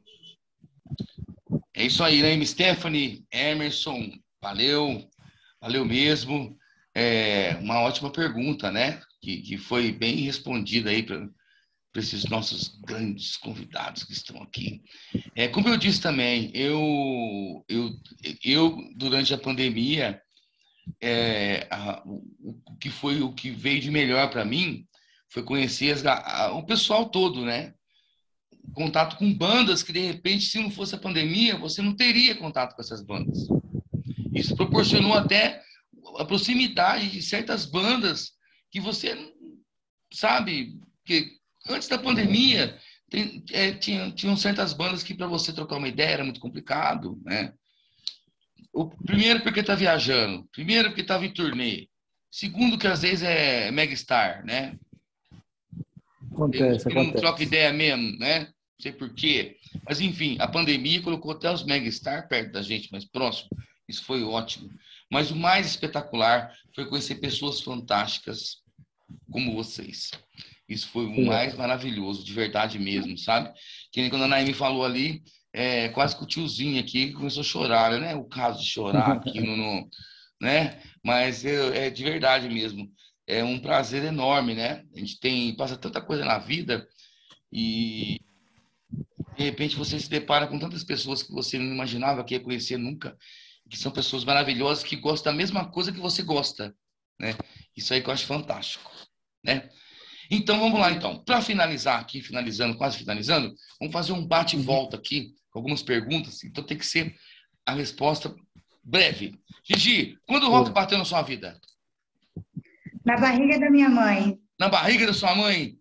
É isso aí, Naime, Stephanie, Emerson, valeu, valeu mesmo. É uma ótima pergunta, né? Que, que foi bem respondida aí para esses nossos grandes convidados que estão aqui. É, como eu disse também, eu, eu, eu durante a pandemia, é, a, o, o que foi o que veio de melhor para mim foi conhecer as, a, o pessoal todo, né? Contato com bandas que, de repente, se não fosse a pandemia, você não teria contato com essas bandas. Isso proporcionou até a proximidade de certas bandas que você sabe que antes da pandemia tem, é, tinha, tinham certas bandas que para você trocar uma ideia era muito complicado, né? O, primeiro porque está viajando, primeiro porque estava em turnê, segundo que às vezes é megastar, né? Acontece, Que não acontece. troca ideia mesmo, né? Não sei por quê. Mas, enfim, a pandemia colocou até os megastar perto da gente, mais próximo. Isso foi ótimo. Mas o mais espetacular foi conhecer pessoas fantásticas como vocês. Isso foi o mais maravilhoso, de verdade mesmo, sabe? Que nem quando a Naime falou ali, é, quase que o tiozinho aqui começou a chorar, né? O caso de chorar aqui no... no né? Mas é, é de verdade mesmo. É um prazer enorme, né? A gente tem, passa tanta coisa na vida e de repente você se depara com tantas pessoas que você não imaginava que ia conhecer nunca, que são pessoas maravilhosas que gostam da mesma coisa que você gosta, né? Isso aí que eu acho fantástico, né? Então vamos lá então. Para finalizar aqui, finalizando, quase finalizando, vamos fazer um bate e volta aqui com algumas perguntas. Então tem que ser a resposta breve. Gigi, quando o rock bateu na sua vida? Na barriga da minha mãe. Na barriga da sua mãe?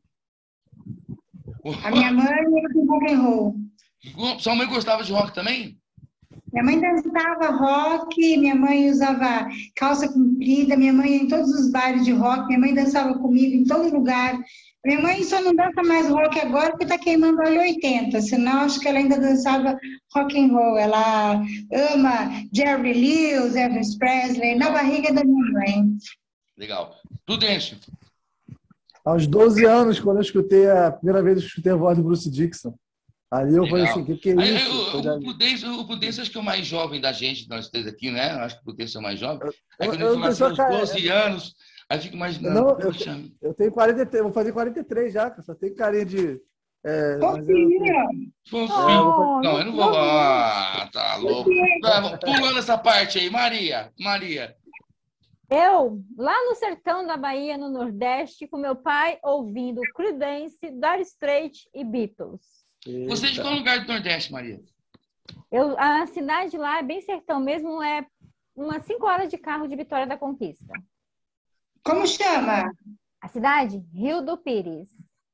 A minha mãe era do rock and roll. Sua mãe gostava de rock também? Minha mãe dançava rock, minha mãe usava calça comprida, minha mãe ia em todos os bares de rock, minha mãe dançava comigo em todo lugar. Minha mãe só não dança mais rock agora porque está queimando óleo oitenta, senão acho que ela ainda dançava rock and roll. Ela ama Jerry Lewis, Elvis Presley, na barriga da minha mãe. Legal. Prudêncio. Aos doze anos, quando eu escutei a primeira vez, eu escutei a voz do Bruce Dixon. Ali eu falei assim, o que, que é Aí, isso? eu- Foi o, da- o Prudêncio, o Prudêncio acho que é o mais jovem da gente, nós três aqui, né? Eu acho que o Prudêncio é o mais jovem. Aí eu- quando eu ele não fala assim, sou aos cara- doze anos, aí fica imaginando, Não, eu- poxa, Eu tenho quarenta e três, vou fazer quarenta e três já, cara, só tenho carinha de... É, mas eu- Fofinha. fofinho. Oh, Não, eu não vou. não. Ah, tá louco. Vai, vamos pulando essa parte aí. Maria, Maria. Eu, lá no sertão da Bahia, no Nordeste, com meu pai ouvindo Creedence, Dire Straits e Beatles. Você é de qual lugar do Nordeste, Maria? Eu, a cidade lá é bem sertão mesmo, é umas cinco horas de carro de Vitória da Conquista. Como chama? A cidade? Rio do Pires.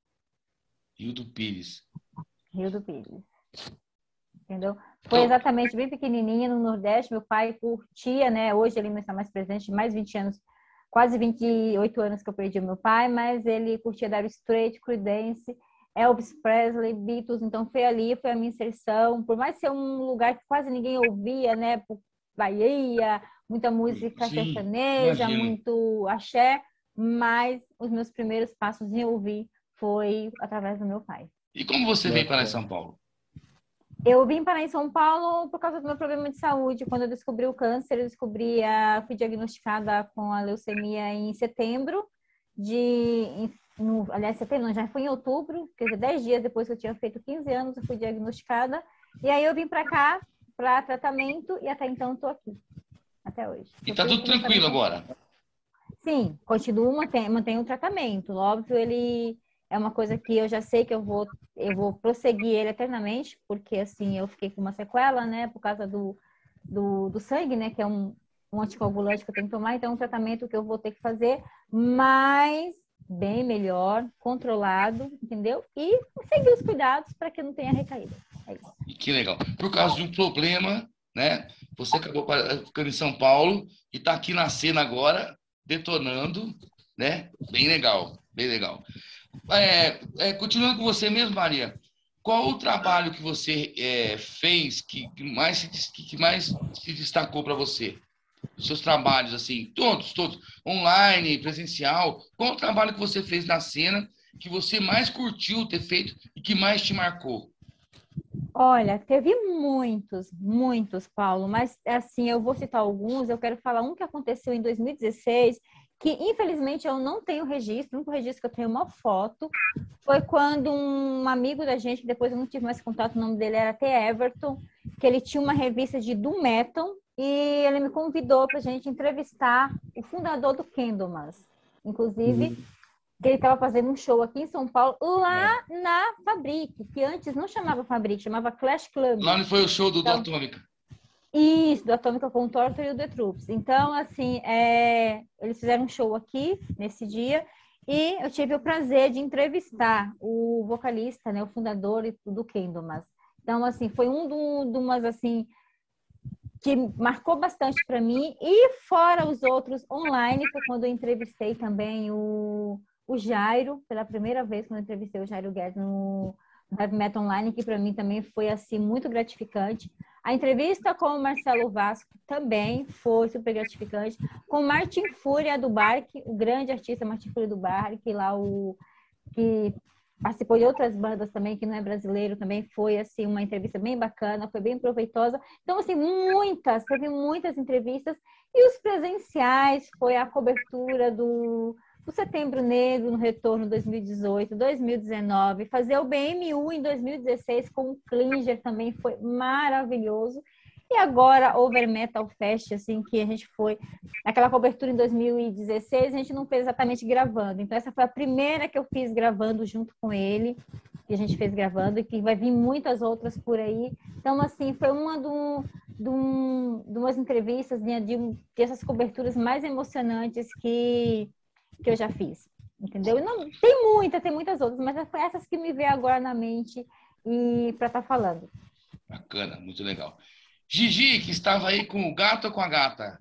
Rio do Pires. Rio do Pires. Entendeu? Foi exatamente bem pequenininha no Nordeste. Meu pai curtia, né? Hoje ele não está mais presente, mais vinte anos, quase vinte e oito anos que eu perdi o meu pai, mas ele curtia Dire Straits, Creedence, Elvis Presley, Beatles. Então foi ali, foi a minha inserção. Por mais ser um lugar que quase ninguém ouvia, né? Por Bahia, muita música Sim, sertaneja, imagino. muito axé, mas os meus primeiros passos em ouvir foi através do meu pai. E como você veio para São Paulo? Eu vim parar em São Paulo por causa do meu problema de saúde. Quando eu descobri o câncer, eu descobri a, fui diagnosticada com a leucemia em setembro de, no, aliás, setembro, não, já foi em outubro, quer dizer, dez dias depois que eu tinha feito quinze anos, eu fui diagnosticada. E aí eu vim para cá para tratamento e até então estou aqui, até hoje. E tá tudo tranquilo agora? Sim, continuo, mantenho, mantenho o tratamento. Óbvio, ele é uma coisa que eu já sei que eu vou, eu vou prosseguir ele eternamente, porque assim, eu fiquei com uma sequela, né, por causa do, do, do sangue, né, que é um, um anticoagulante que eu tenho que tomar, então é um tratamento que eu vou ter que fazer, mas bem melhor, controlado, entendeu? E seguir os cuidados para que não tenha recaída. É isso. E que legal. Por causa de um problema, né, você acabou ficando em São Paulo e tá aqui na cena agora, detonando, né, bem legal, bem legal. É, é, continuando com você mesmo, Maria, qual o trabalho que você é, fez que, que, mais se, que mais se destacou para você? Os seus trabalhos, assim, todos, todos, online, presencial, qual o trabalho que você fez na cena que você mais curtiu ter feito e que mais te marcou? Olha, teve muitos, muitos, Paulo, mas assim, eu vou citar alguns, eu quero falar um que aconteceu em dois mil e dezesseis, que infelizmente eu não tenho registro, o único registro que eu tenho uma foto, foi quando um amigo da gente, que depois eu não tive mais contato, o nome dele era T. Everton, que ele tinha uma revista de doom metal, e ele me convidou para a gente entrevistar o fundador do Candlemas, inclusive, uhum. que ele estava fazendo um show aqui em São Paulo, lá é. na Fabric, que antes não chamava Fabric, chamava Clash Club. Lá onde foi o show do, então, do Atômica. Isso, do Atômica com o Torture e o The Troops. Então, assim, é, eles fizeram um show aqui, nesse dia, e eu tive o prazer de entrevistar o vocalista, né, o fundador do Candlemas. Então, assim, foi um de do, umas, assim, que marcou bastante para mim. E fora os outros online, foi quando eu entrevistei também o, o Jairo, pela primeira vez, quando eu entrevistei o Jairo Guedes no, no Heavy Metal Online, que para mim também foi, assim, muito gratificante. A entrevista com o Marcelo Vasco também foi super gratificante. Com o Martin Fúria do Barque, o grande artista Martin Fúria do Barque, lá o que participou de outras bandas também, que não é brasileiro, também foi assim uma entrevista bem bacana, foi bem proveitosa. Então, assim, muitas, teve muitas entrevistas. E os presenciais, foi a cobertura do, do Setembro Negro no Retorno dois mil e dezoito, dois mil e dezenove, fazer o B M U em dois mil e dezesseis com o Klinger também foi maravilhoso. E agora, Over Metal Fest, assim, que a gente foi... Aquela cobertura em dois mil e dezesseis, a gente não fez exatamente gravando. Então, essa foi a primeira que eu fiz gravando junto com ele, que a gente fez gravando, e que vai vir muitas outras por aí. Então, assim, foi uma do, do, de umas entrevistas, né, de, um, dessas coberturas mais emocionantes que, que eu já fiz. Entendeu? E não, tem muita, tem muitas outras, mas foi essas que me veio agora na mente e para estar tá falando. Bacana, muito legal. Gigi, que estava aí com o gato ou com a gata?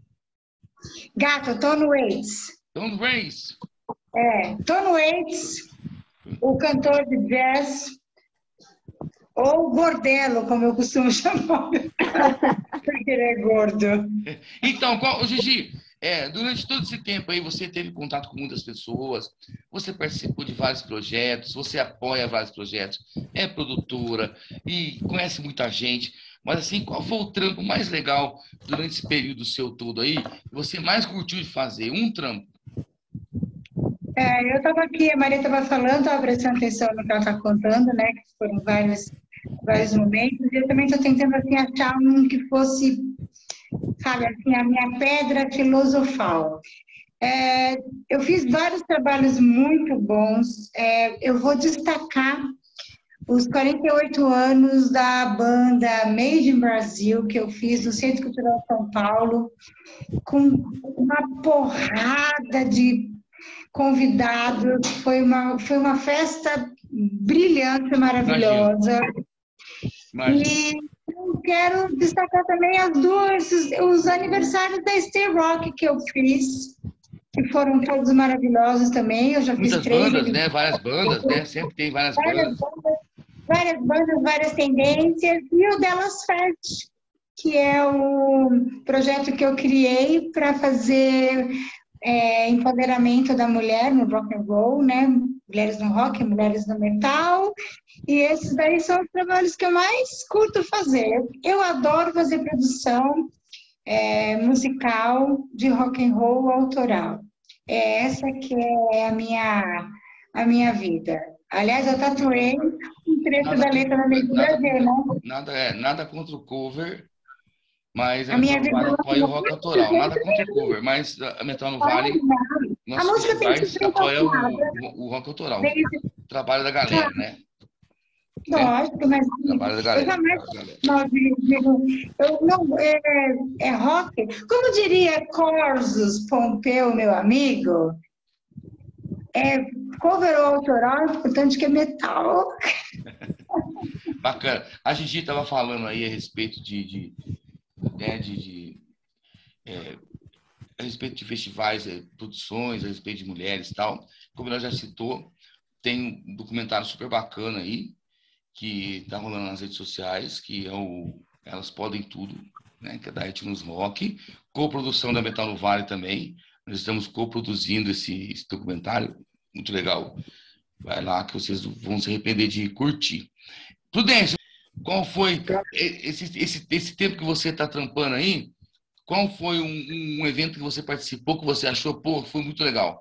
Gato, Tom Waits. Tom Waits. É, Tom Waits, o cantor de jazz, ou Gordello, como eu costumo chamar, porque ele é gordo. Então, qual, Gigi, é, durante todo esse tempo aí você teve contato com muitas pessoas, você participou de vários projetos, você apoia vários projetos, é produtora e conhece muita gente. Mas assim, qual foi o trampo mais legal durante esse período seu todo aí, que você mais curtiu de fazer? Um trampo. É, eu estava aqui, a Maria estava falando, estava prestando atenção no que ela está contando, né? Que foram vários, vários momentos. E eu também estou tentando assim, achar um que fosse, sabe, assim, a minha pedra filosofal. É, eu fiz vários trabalhos muito bons. É, eu vou destacar os quarenta e oito anos da banda Made in Brasil, que eu fiz no Centro Cultural São Paulo, com uma porrada de convidados. Foi uma, foi uma festa brilhante, maravilhosa. Imagina. E eu quero destacar também as duas, os, os aniversários da Stay Rock que eu fiz, que foram todos maravilhosos também. Eu já fiz Muitas três. bandas, né? Várias bandas, né? Sempre tem várias, várias bandas. bandas. Várias bandas, várias tendências. E o Delas Fest, que é o projeto que eu criei para fazer é, empoderamento da mulher no rock and roll, né? Mulheres no rock, mulheres no metal. E esses daí são os trabalhos que eu mais curto fazer. Eu adoro fazer produção é, musical de rock and roll autoral. É essa que é a minha, a minha vida. Aliás, eu tatuei um trecho Nada da letra da minha nada, vida, né? nada, é, nada contra o cover, mas a, A minha Metal no vida Vale apoia o rock autoral. Nada contra o cover, mas a Metal no Vale, A nossos música tem que festivais, ser apoia o, tatuada. o, o rock autoral. Tem- O trabalho da galera, né? Lógico, mas O trabalho da eu galera. jamais da galera. não, digo, eu não é, é rock. Como diria Corsos Pompeu, meu amigo, é cover ou autoral, importante que é metal. Bacana. A Gigi estava falando aí a respeito de, de, né, de, de é, a respeito de festivais, é, produções, a respeito de mulheres e tal. Como ela já citou, tem um documentário super bacana aí, que está rolando nas redes sociais, que é o Elas Podem Tudo, né, que é da Ritmos Rock, coprodução da Metal no Vale também. Nós estamos coproduzindo esse, esse documentário, muito legal. Vai lá que vocês vão se arrepender de curtir. Prudêncio, qual foi esse, esse, esse tempo que você está trampando aí? Qual foi um, um evento que você participou que você achou, pô, foi muito legal?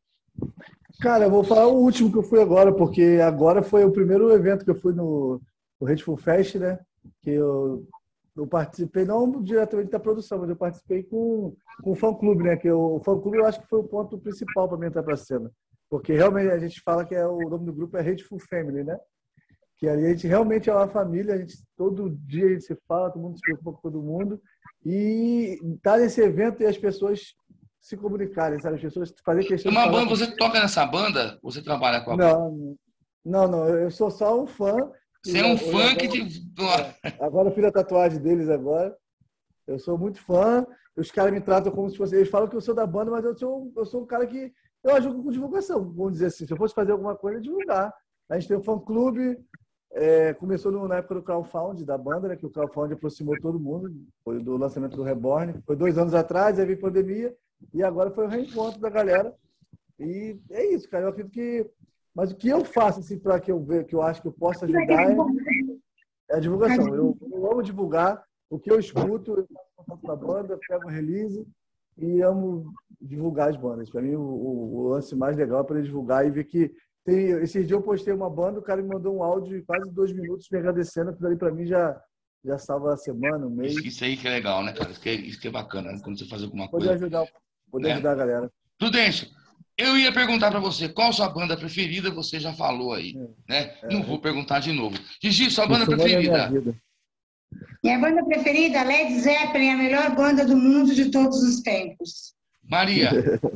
Cara, eu vou falar o último que eu fui agora, porque agora foi o primeiro evento que eu fui no, no Hateful Fest, né? Que eu, eu participei, não diretamente da produção, mas eu participei com, com o fã-clube, né? Que eu, o fã-clube eu acho que foi o ponto principal para mim entrar para a cena. Porque realmente a gente fala que é, o nome do grupo é Hateful Family, né? Que ali a gente realmente é uma família, a gente, todo dia a gente se fala, todo mundo se preocupa com todo mundo. E tá nesse evento e as pessoas se comunicarem, sabe? As pessoas fazem questão de Uma falar banda, com- você toca nessa banda? Você trabalha com a banda? Não, não, não. Eu sou só um fã. Você é um fã que de... Agora eu fiz a tatuagem deles agora. Eu sou muito fã. Os caras me tratam como se fosse... Eles falam que eu sou da banda, mas eu sou, eu sou um cara que... Eu ajudo com divulgação, vamos dizer assim. Se eu fosse fazer alguma coisa, divulgar. A gente tem um fã-clube. É, começou no, na época do crowdfunding da banda, né, que o crowdfunding aproximou todo mundo. Foi do lançamento do Reborn. Foi dois anos atrás, aí veio pandemia. E agora foi o reencontro da galera. E é isso, cara. Eu acredito que... Mas o que eu faço, assim, para que eu veja, que eu acho que eu posso ajudar é, é a divulgação. Eu, eu amo divulgar. O que eu escuto, eu faço contato com a banda, pego um release e amo divulgar as bandas. Para mim, o, o, o lance mais legal é poder divulgar e ver que tem... Esse dia eu postei uma banda, o cara me mandou um áudio de quase dois minutos me agradecendo. Aquilo ali, para mim, já, já salva a semana, um mês. Isso, isso aí que é legal, né, cara? Isso que é, isso que é bacana, né? Quando você faz alguma Poder coisa. ajudar, poder É. ajudar a galera. Prudêncio, eu ia perguntar para você qual a sua banda preferida, você já falou aí, né? É. Não vou perguntar de novo. Gigi, sua banda Isso é minha preferida? vida. Minha banda preferida, Led Zeppelin, a melhor banda do mundo de todos os tempos. Maria,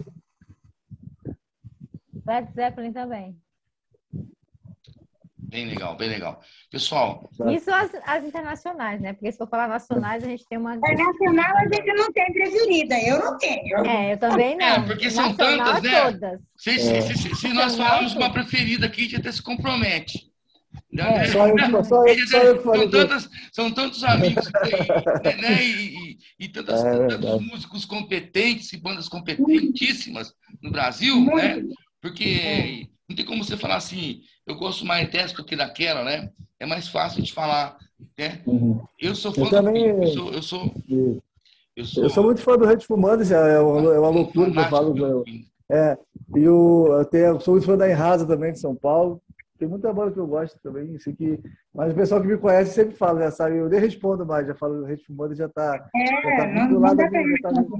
Led Zeppelin também. bem legal, bem legal. Pessoal, Tá. Isso as, as internacionais, né? Porque se for falar nacionais, a gente tem uma. Internacional, a gente não tem preferida. Eu não tenho. É, eu também não. É, porque são Nacional, tantas, né? todas. se, se, se, se- se nós Nacional, falarmos uma tudo. preferida aqui, a gente até se compromete. É, Só eu, que- só eu, só eu que falei São, que- tantas, são tantos amigos e, né, e, e, e tantas, É tantos verdade. músicos competentes e bandas competentíssimas no Brasil, né? Porque não tem como você falar assim, eu gosto mais dessa do que daquela, né? É mais fácil de falar, né? Uhum. Eu sou fã Eu do também- Queen, eu sou, eu sou, E eu sou, Eu sou muito fã do Hateful Mondays, é uma, é uma loucura que eu fanático falo. pelo Eu, Queen. é, e o, eu, tenho, eu sou muito fã da Enrasa também, de São Paulo. Tem muita banda que eu gosto também, assim, que, mas o pessoal que me conhece sempre fala, já sabe, eu nem respondo mais, já falo, o Hateful Mondays já está É, já tá não, muito do não lado dá da pra minha, já tá, responder.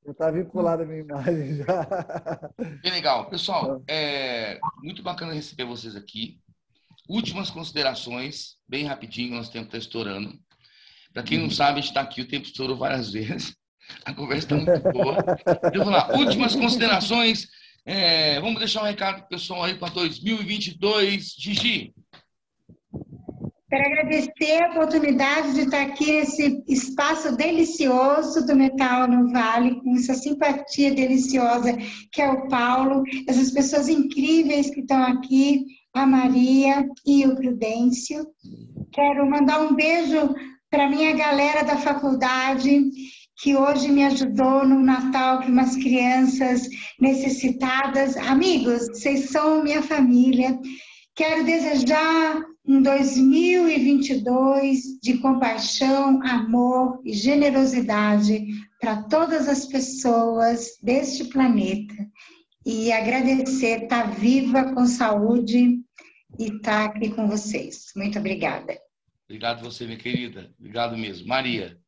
Eu estava vinculado à minha imagem já. Bem legal. Pessoal, é muito bacana receber vocês aqui. Últimas considerações, bem rapidinho, nosso tempo está estourando. Para quem não sabe, a gente está aqui, o tempo estourou várias vezes. A conversa está muito boa. Eu vou lá. Últimas considerações. É, vamos deixar um recado pro pessoal aí para dois mil e vinte e dois. Gigi. Quero agradecer a oportunidade de estar aqui nesse espaço delicioso do Metal no Vale, com essa simpatia deliciosa que é o Paulo, essas pessoas incríveis que estão aqui, a Maria e o Prudêncio. Quero mandar um beijo para a minha galera da faculdade, que hoje me ajudou no Natal para umas crianças necessitadas. Amigos, vocês são minha família. Quero desejar um dois mil e vinte e dois de compaixão, amor e generosidade para todas as pessoas deste planeta. E agradecer estar viva, com saúde e estar aqui com vocês. Muito obrigada. Obrigado você, minha querida. Obrigado mesmo. Maria.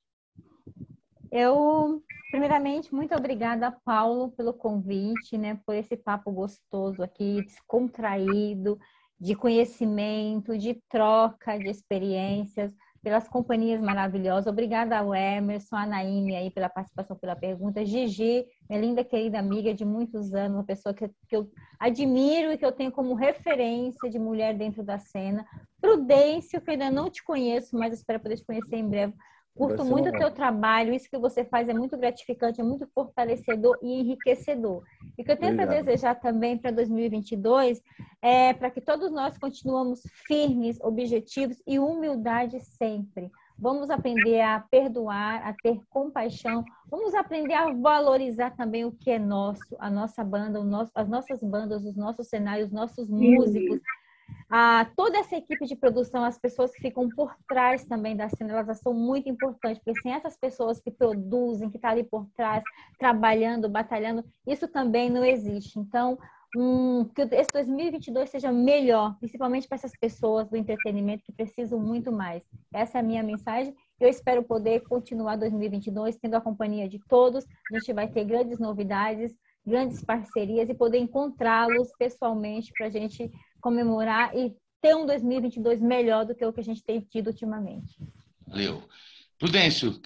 Eu, primeiramente, muito obrigada, Paulo, pelo convite, né, por esse papo gostoso aqui, descontraído, de conhecimento, de troca de experiências, pelas companhias maravilhosas. Obrigada ao Emerson, a Naime aí pela participação, pela pergunta. Gigi, minha linda querida amiga de muitos anos, uma pessoa que, que eu admiro e que eu tenho como referência de mulher dentro da cena. Prudêncio, que eu ainda não te conheço, mas espero poder te conhecer em breve. Curto muito o teu trabalho, isso que você faz é muito gratificante, é muito fortalecedor e enriquecedor. E o que eu tenho para desejar também para dois mil e vinte e dois é para que todos nós continuamos firmes, objetivos e humildade sempre. Vamos aprender a perdoar, a ter compaixão, vamos aprender a valorizar também o que é nosso, a nossa banda, o nosso, as nossas bandas, os nossos cenários, os nossos músicos. A toda essa equipe de produção, as pessoas que ficam por trás também da cena, elas são muito importantes, porque sem essas pessoas que produzem, que estão ali por trás, trabalhando, batalhando, isso também não existe. Então, um, que esse dois mil e vinte e dois seja melhor, principalmente para essas pessoas do entretenimento que precisam muito mais. Essa é a minha mensagem. Eu espero poder continuar dois mil e vinte e dois tendo a companhia de todos. A gente vai ter grandes novidades, grandes parcerias e poder encontrá-los pessoalmente para a gente comemorar e ter um dois mil e vinte e dois melhor do que o que a gente tem tido ultimamente. Valeu. Prudêncio.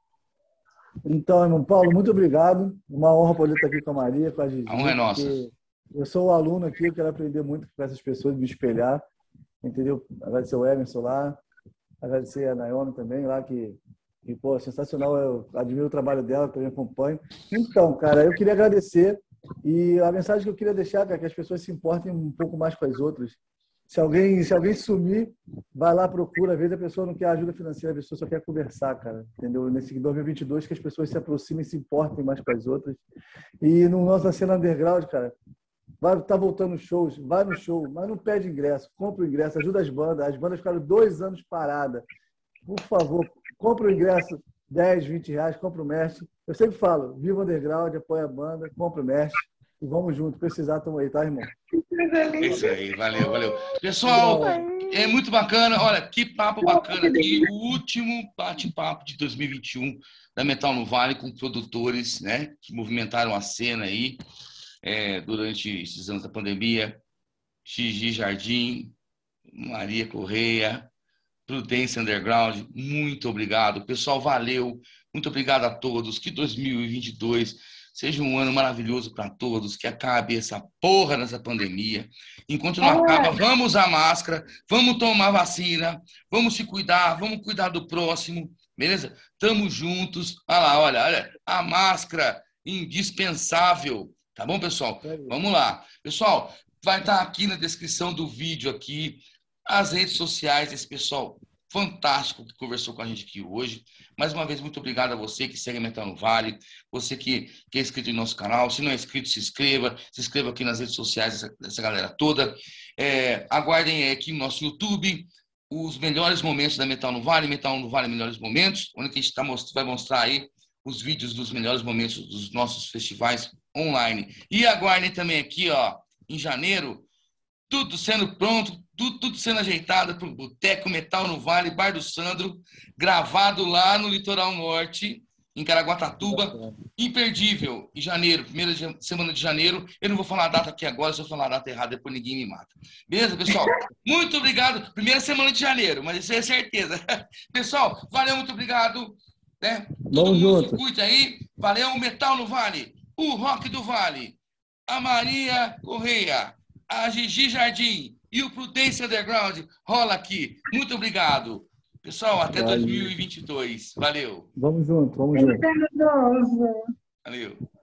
Então, irmão Paulo, muito obrigado. Uma honra poder estar aqui com a Maria, com a Gigi. A honra é nossa. Eu sou o aluno aqui, eu quero aprender muito com essas pessoas, me espelhar, entendeu? Agradecer o Emerson lá, agradecer a Naomi também lá, que, que pô, sensacional, eu admiro o trabalho dela, também acompanho. Então, cara, eu queria agradecer. E a mensagem que eu queria deixar, cara, é que as pessoas se importem um pouco mais com as outras. Se alguém, se alguém sumir, vai lá, procura. Às vezes a pessoa não quer ajuda financeira, a pessoa só quer conversar, cara. Entendeu? Nesse dois mil e vinte e dois, que as pessoas se aproximem e se importem mais com as outras. E no nossa cena underground, cara, vai tá voltando shows, vai no show, mas não pede ingresso, compra o ingresso, ajuda as bandas. As bandas ficaram dois anos paradas. Por favor, compra o ingresso, dez, vinte reais, compra o merch. Eu sempre falo, viva o underground, apoia a banda, compra o merch e vamos junto. Precisar, estamos aí, tá, irmão? É isso aí, valeu, valeu. Pessoal, é muito bacana. Olha, que papo bacana aqui. O último bate-papo de dois mil e vinte e um da Metal no Vale com produtores, né, que movimentaram a cena aí é, durante esses anos da pandemia. Gigi Jardim, Maria Correia, Prudência Underground, muito obrigado. Pessoal, valeu. Muito obrigado a todos. Que dois mil e vinte e dois seja um ano maravilhoso para todos. Que acabe essa porra dessa pandemia. Enquanto não acaba, vamos usar máscara, vamos tomar vacina, vamos se cuidar, vamos cuidar do próximo. Beleza? Tamo juntos. Olha lá, olha, olha. A máscara indispensável. Tá bom, pessoal? Vamos lá. Pessoal, vai estar aqui na descrição do vídeo aqui as redes sociais desse pessoal fantástico que conversou com a gente aqui hoje. Mais uma vez, muito obrigado a você que segue a Metal no Vale, você que, que é inscrito no nosso canal. Se não é inscrito, se inscreva. Se inscreva aqui nas redes sociais dessa, dessa galera toda. É, aguardem aqui no nosso YouTube os melhores momentos da Metal no Vale, Metal no Vale Melhores Momentos, onde a gente tá, vai mostrar aí os vídeos dos melhores momentos dos nossos festivais online. E aguardem também aqui, ó, em janeiro, tudo sendo pronto, tudo, tudo sendo ajeitado para o Boteco Metal no Vale, Bar do Sandro, gravado lá no Litoral Norte, em Caraguatatuba, imperdível, em janeiro, primeira semana de janeiro. Eu não vou falar a data aqui agora, se eu falar a data errada, depois ninguém me mata. Beleza, pessoal? Muito obrigado. Primeira semana de janeiro, mas isso é certeza. Pessoal, valeu, muito obrigado. Né? Todo Vamos mundo junto. se cuide aí. Valeu, Metal no Vale, o Rock do Vale, a Maria Correia, a Gigi Jardim e o Prudência Underground rola aqui. Muito obrigado. Pessoal, até Valeu. dois mil e vinte e dois. Valeu. Vamos junto, vamos junto. Obrigado. Valeu.